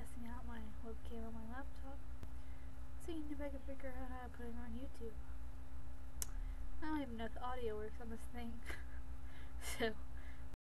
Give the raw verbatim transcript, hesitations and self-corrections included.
testing out my webcam on my laptop, seeing if I can figure out how to put it on YouTube. I don't even know if the audio works on this thing. So